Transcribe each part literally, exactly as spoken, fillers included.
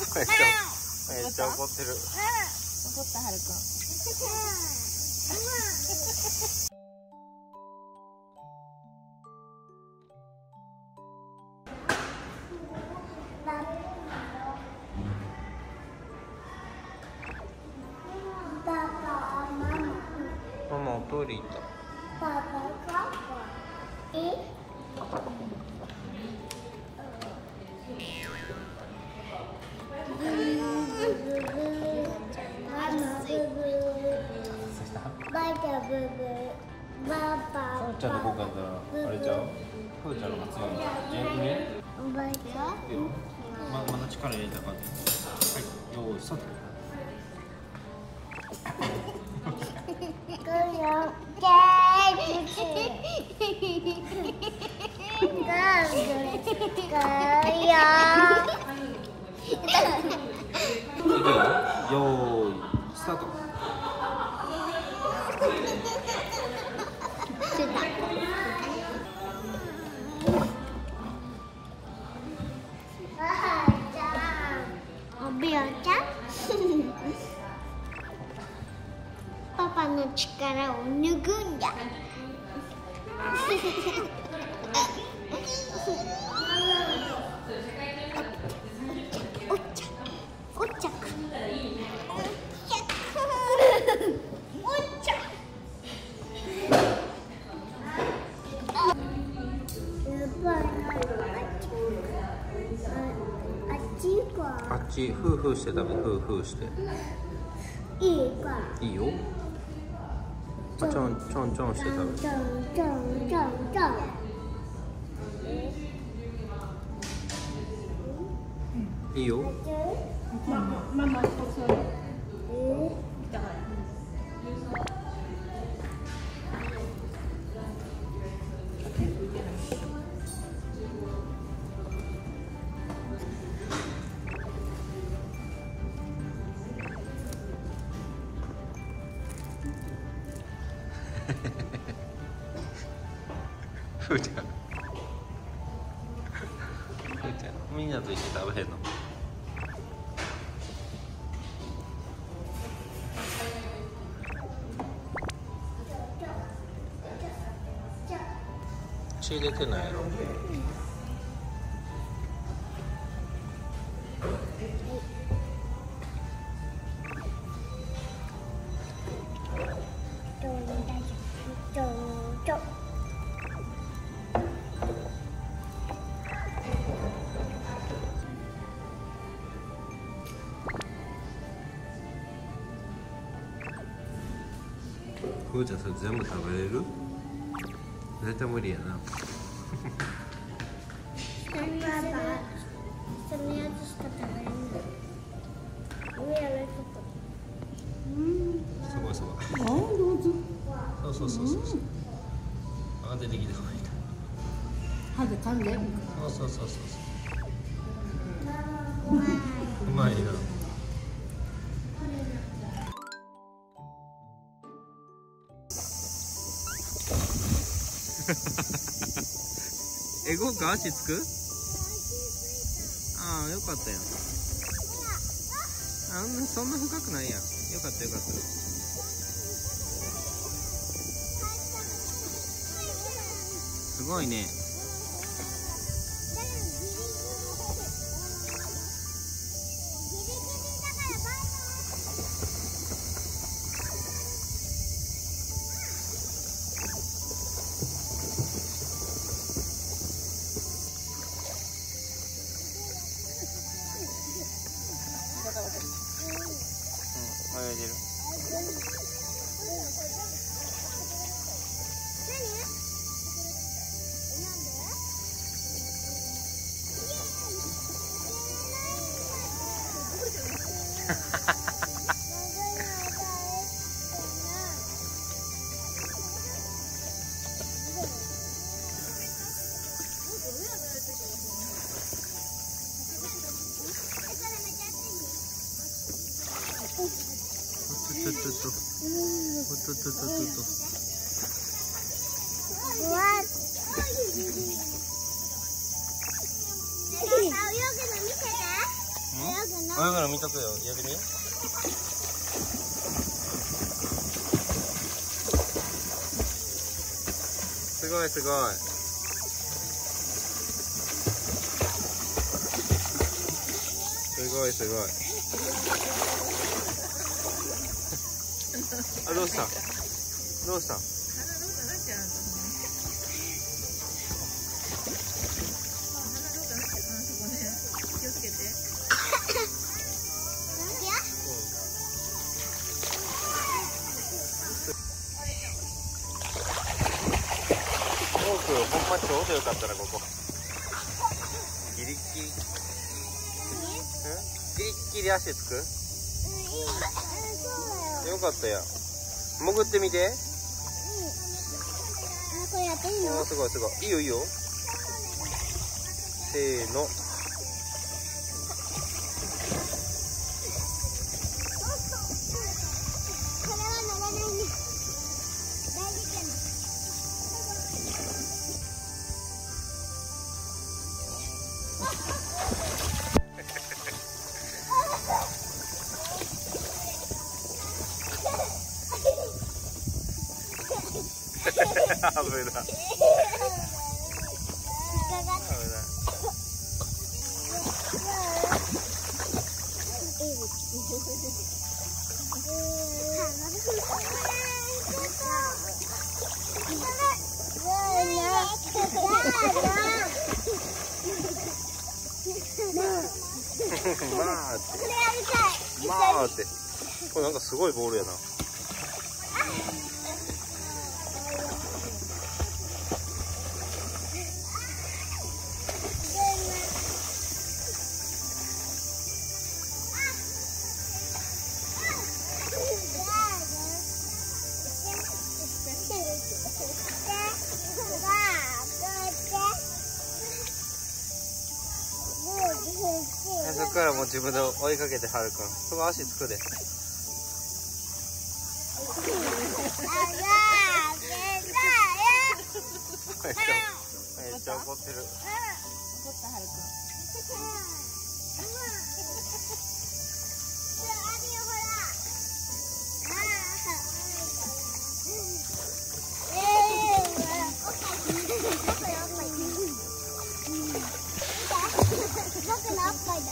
めっちゃめっちゃ怒ってる。怒ったはるくん。ママおトイレ行った。そうちゃんの方からあれちゃう？ふーちゃんのが強いんじゃん。元気に？おばあちゃん？ままだ力入れた感じ。はい、よーい、スタート。よーい、スタート。 おびおちゃんパパの力を抜くんだ。おっちゃくおっちゃくおっちゃくおっちゃくあっちフーフーしてダメ。フーフーしていいかいいよ。あ、ちょんちょんちょんしてダメ。 ちょんちょんちょんちょんいいよ。 ママママこそれ。 ふーちゃん、ふーちゃん、みんなと一緒に食べへんの？血出てないやろ。ふーちゃんそれ全部食べれる？絶対無理やな。 パパ、そのやつしか食べれない。上やるとこ。うん。 すごいすごい。 あ、どうぞ。 そうそうそうそう。あ、出てきてこない。 歯で噛んで。 そうそうそうそう。うまいな。え、ごく足つく？ああ、よかったよ。あんな、そんな深くないやん。よかったよかった。すごいね。泳いでる。ちょっとちょっとちょっとちょっとちょっとうわっ。泳ぐの見せて。 泳ぐの見とくよ。やってみ。すごいすごい。すごいすごい。あ、どうした？どうした？ほんまちょうどよかったな、ここ。ギリッギリ。ん？ギリッギリ足つく？よかったや。潜ってみて。うん。あ、 これやっていいの？ あ、すごいすごい。いいよいいよ。せーの。 これは乗らないね。大事かな。 危ない。危ない。まあって。まあって。これなんかすごいボールやな。そっからもう自分で追いかけてはるくん。そこ足つくで。めっちゃめっちゃ怒ってる。怒ったはるくん。僕のおっぱいだ。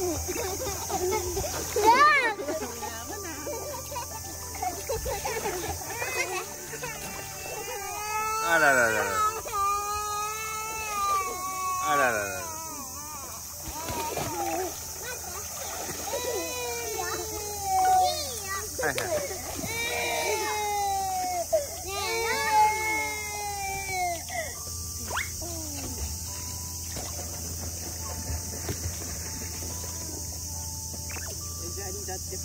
あらららら。あらららら。はいはい。 だって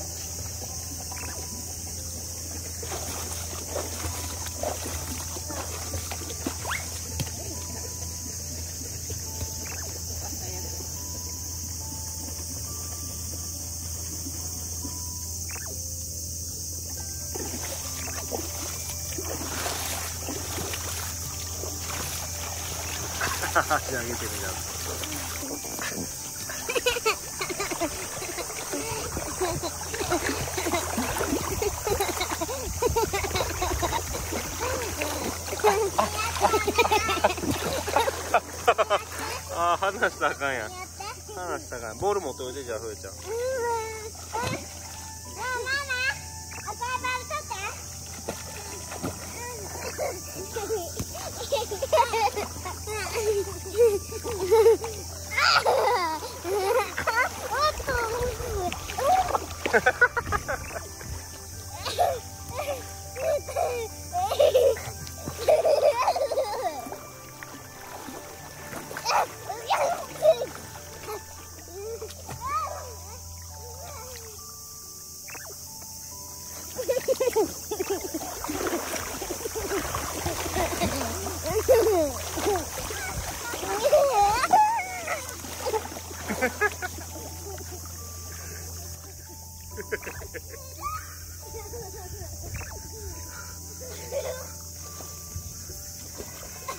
足上げてみた。ああ、離したらあかんやん。離したらあかん。ボール持っておいて、じゃあ、ふえちゃん。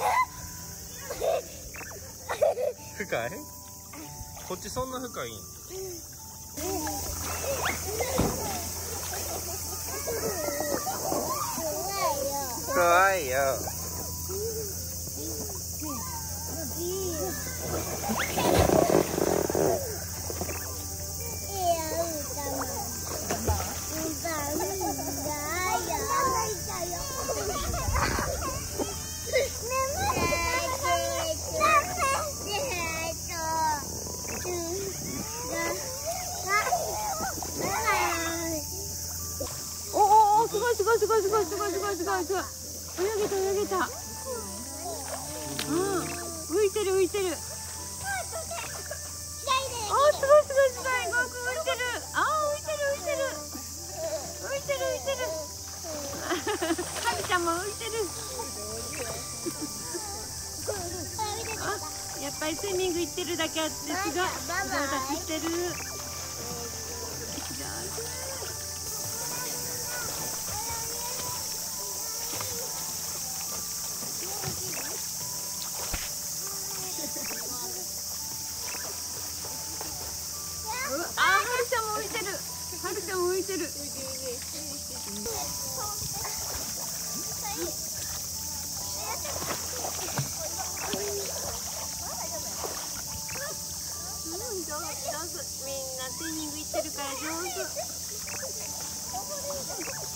深い？こっちそんな深いん？ 怖いよ。 おお、すごいすごいすごいすごいすごいすごいすごいすごい。泳げた泳げた。うん、浮いてる浮いてる。あー、すごいすごいすごい、ゴーくん浮いてる。あー、浮いてる浮いてる。浮いてる浮いてる。はるちゃんも浮いてる。あ、やっぱりスイミング行ってるだけあってすごい上達してる。あ、はるちゃんも浮いてる。はるちゃんも浮いてる。うん、上手上手。みんなスイミング行ってるから上手。